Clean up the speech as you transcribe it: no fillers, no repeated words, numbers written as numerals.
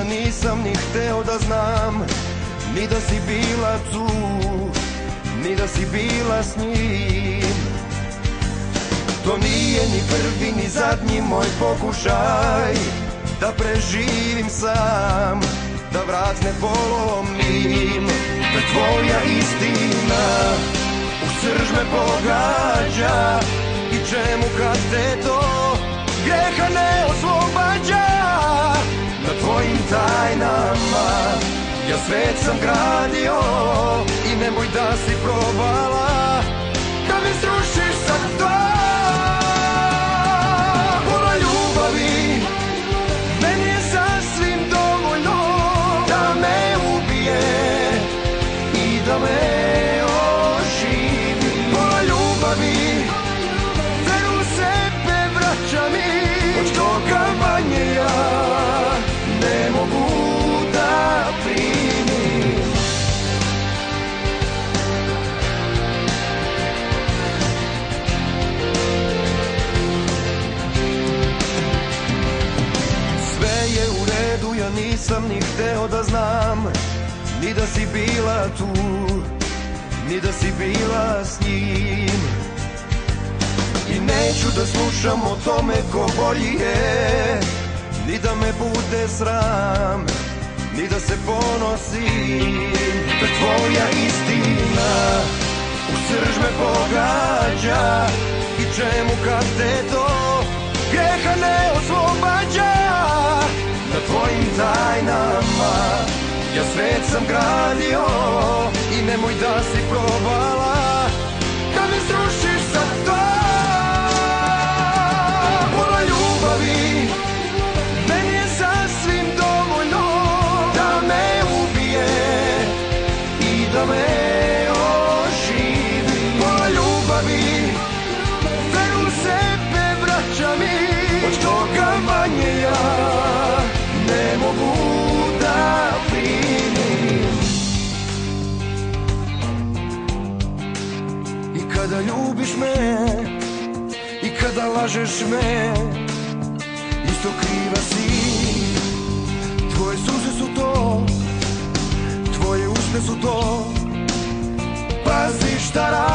ja nisam ni hteo da znam, ni da si bila tu, ni da si bila s njim. To nije ni prvi ni zadnji moj pokušaj da preživim sam, da vrat ne polomim. Da tvoja istina u srž me pogađa, i čemu kad te to greha ne oslobađa. Na tvojim tajnama ja svet sam gradio, i nemoj da si probala da me srušiš sa to. Pola ljubavi meni je sasvim dovoljno da me ubije i da me oživi. Pola ljubavi veru u sebe vraća mi, od toga manje ja ne mogu da primim. Sve je u redu, ja nisam ni hteo da znam, ni da si bila tu, ni da si bila s njim. I neću da slušam o tome ko bolji je, ni da me bude sram, ni da se ponosim. Da tvoja istina u srž me pogađa, i čemu kad te to greha ne oslobađa. Na tvojim tajnama ja svet sam gradio, i nemoj da si probala da me srušiš sa to. Pola ljubavi meni je sasvim dovoljno da me ubije i da me oživi. Pola ljubavi veru u sebe vraća mi, od toga manje ja ne mogu da primim. I kada ljubiš me, i kada lažeš me, isto kriva si. Tvoje suze su to, tvoje usne su to, pazi šta radiš.